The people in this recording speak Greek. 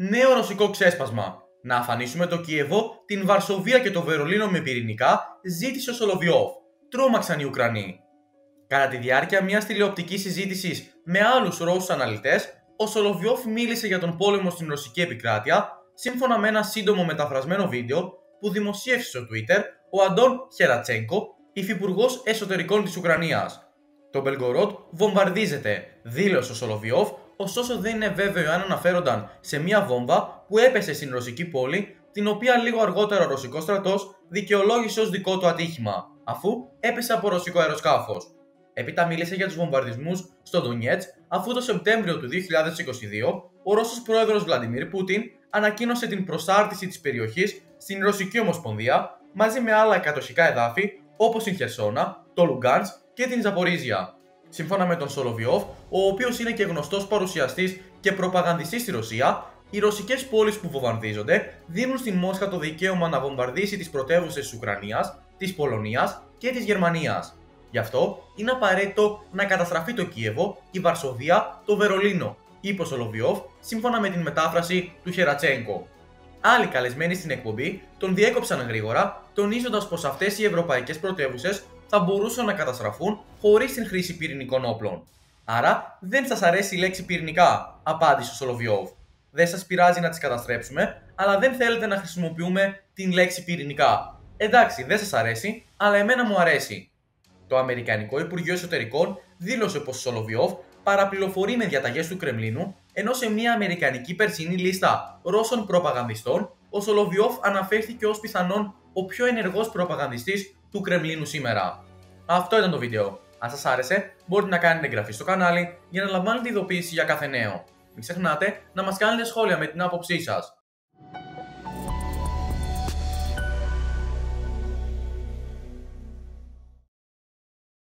Νέο ρωσικό ξέσπασμα. Να αφανίσουμε το Κίεβο, την Βαρσοβία και το Βερολίνο με πυρηνικά, ζήτησε ο Σολοβιόφ. Τρόμαξαν οι Ουκρανοί. Κατά τη διάρκεια μιας τηλεοπτικής συζήτησης με άλλους Ρώσους αναλυτές, ο Σολοβιόφ μίλησε για τον πόλεμο στην ρωσική επικράτεια, σύμφωνα με ένα σύντομο μεταφρασμένο βίντεο που δημοσίευσε στο Twitter ο Αντών Χερατσένκο, υφυπουργός εσωτερικών της Ουκρανίας. Το Μπελγκορόντ βομβαρδίζεται, δήλωσε ο Σολοβιόφ, ωστόσο δεν είναι βέβαιο αν αναφέρονταν σε μια βόμβα που έπεσε στην ρωσική πόλη, την οποία λίγο αργότερα ο ρωσικός στρατός δικαιολόγησε ως δικό του ατύχημα, αφού έπεσε από ρωσικό αεροσκάφος. Έπειτα μίλησε για τους βομβαρδισμούς στο Ντονιέτσκ, αφού το Σεπτέμβριο του 2022 ο Ρώσος πρόεδρος Βλαντιμίρ Πούτιν ανακοίνωσε την προσάρτηση της περιοχής στην Ρωσική Ομοσπονδία μαζί με άλλα κατοχικά εδάφη όπως την Χερσόνα, το Λουγκάνσκ και την Ζαπορίζια. Σύμφωνα με τον Σολοβιόφ, ο οποίος είναι και γνωστός παρουσιαστής και προπαγανδιστής στη Ρωσία, οι ρωσικές πόλεις που βομβαρδίζονται δίνουν στην Μόσχα το δικαίωμα να βομβαρδίσει τις πρωτεύουσες της Ουκρανίας, της Πολωνίας και της Γερμανίας. Γι' αυτό είναι απαραίτητο να καταστραφεί το Κίεβο, η Βαρσοβία, το Βερολίνο, είπε ο Σολοβιόφ, σύμφωνα με την μετάφραση του Χερατσένκο. Άλλοι καλεσμένοι στην εκπομπή τον διέκοψαν γρήγορα, τονίζοντας πως αυτές οι ευρωπαϊκές πρωτεύουσες θα μπορούσαν να καταστραφούν χωρίς την χρήση πυρηνικών όπλων. Άρα δεν σας αρέσει η λέξη πυρηνικά, απάντησε ο Σολοβιόφ. Δεν σας πειράζει να τις καταστρέψουμε, αλλά δεν θέλετε να χρησιμοποιούμε την λέξη πυρηνικά. Εντάξει, δεν σας αρέσει, αλλά εμένα μου αρέσει. Το Αμερικανικό Υπουργείο Εσωτερικών δήλωσε πως ο Σολοβιόφ παραπληροφορεί με διαταγές του Κρεμλίνου, ενώ σε μια αμερικανική περσινή λίστα Ρώσων προπαγανδιστών, ο Σολοβιόφ αναφέρθηκε ως πιθανόν ο πιο ενεργός προπαγανδιστής του Κρεμλίνου σήμερα. Αυτό ήταν το βίντεο. Αν σας άρεσε, μπορείτε να κάνετε εγγραφή στο κανάλι για να λαμβάνετε ειδοποίηση για κάθε νέο. Μην ξεχνάτε να μας κάνετε σχόλια με την άποψή σας.